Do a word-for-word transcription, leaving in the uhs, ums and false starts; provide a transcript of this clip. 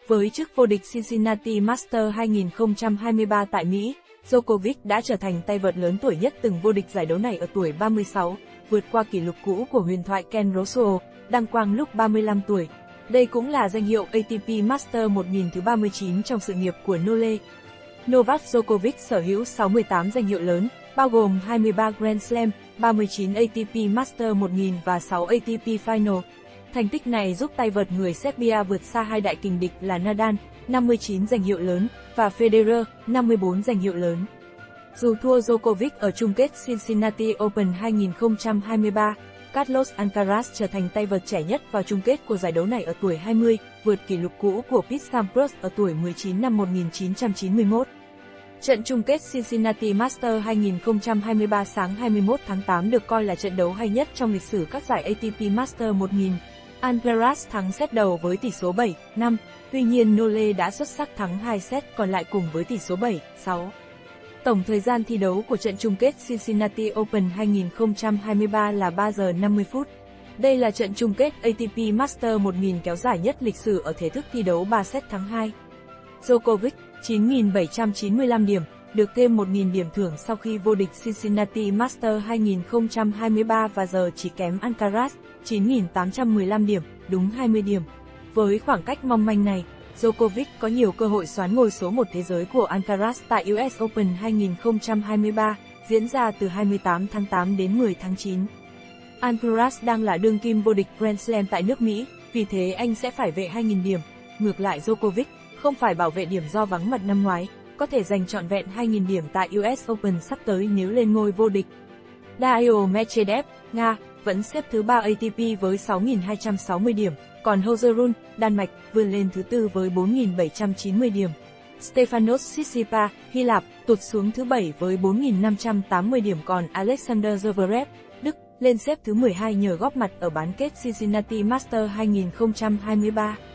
Với chức vô địch Cincinnati Masters hai nghìn không trăm hai mươi ba tại Mỹ, Djokovic đã trở thành tay vợt lớn tuổi nhất từng vô địch giải đấu này ở tuổi ba mươi sáu, vượt qua kỷ lục cũ của huyền thoại Ken Rosewall, đăng quang lúc ba mươi lăm tuổi. Đây cũng là danh hiệu a tê pê Masters một nghìn thứ ba mươi chín trong sự nghiệp của Nole. Novak Djokovic sở hữu sáu mươi tám danh hiệu lớn, bao gồm hai mươi ba Grand Slam, ba mươi chín a tê pê Masters một nghìn và sáu a tê pê Final. Thành tích này giúp tay vợt người Serbia vượt xa hai đại kình địch là Nadal, năm mươi chín danh hiệu lớn, và Federer, năm mươi bốn danh hiệu lớn. Dù thua Djokovic ở chung kết Cincinnati Open hai nghìn không trăm hai mươi ba, Carlos Alcaraz trở thành tay vợt trẻ nhất vào chung kết của giải đấu này ở tuổi hai mươi, vượt kỷ lục cũ của Pete Sampras ở tuổi mười chín năm một nghìn chín trăm chín mươi mốt. Trận chung kết Cincinnati Masters hai nghìn không trăm hai mươi ba sáng hai mươi mốt tháng tám được coi là trận đấu hay nhất trong lịch sử các giải a tê pê Masters một nghìn. Alcaraz thắng set đầu với tỷ số bảy năm, tuy nhiên Nole đã xuất sắc thắng hai set còn lại cùng với tỷ số bảy sáu. Tổng thời gian thi đấu của trận chung kết Cincinnati Open hai nghìn không trăm hai mươi ba là ba giờ năm mươi phút. Đây là trận chung kết a tê pê Masters một nghìn kéo dài nhất lịch sử ở thể thức thi đấu ba set thắng hai. Djokovic, chín nghìn bảy trăm chín mươi lăm điểm, được thêm một nghìn điểm thưởng sau khi vô địch Cincinnati Masters hai nghìn không trăm hai mươi ba và giờ chỉ kém Alcaraz, chín nghìn tám trăm mười lăm điểm, đúng hai mươi điểm. Với khoảng cách mong manh này, Djokovic có nhiều cơ hội soán ngôi số một thế giới của Alcaraz tại u ét Open hai nghìn không trăm hai mươi ba, diễn ra từ hai mươi tám tháng tám đến mười tháng chín. Alcaraz đang là đương kim vô địch Grand Slam tại nước Mỹ, vì thế anh sẽ phải vệ hai nghìn điểm. Ngược lại Djokovic, không phải bảo vệ điểm do vắng mặt năm ngoái, có thể giành trọn vẹn hai nghìn điểm tại u ét Open sắp tới nếu lên ngôi vô địch. Daniil Medvedev, Nga, vẫn xếp thứ ba a tê pê với sáu nghìn hai trăm sáu mươi điểm, còn Holger Rune, Đan Mạch, vươn lên thứ tư với bốn nghìn bảy trăm chín mươi điểm. Stefanos Tsitsipas, Hy Lạp, tụt xuống thứ bảy với bốn nghìn năm trăm tám mươi điểm, còn Alexander Zverev, Đức, lên xếp thứ mười hai nhờ góp mặt ở bán kết Cincinnati Masters hai nghìn không trăm hai mươi ba.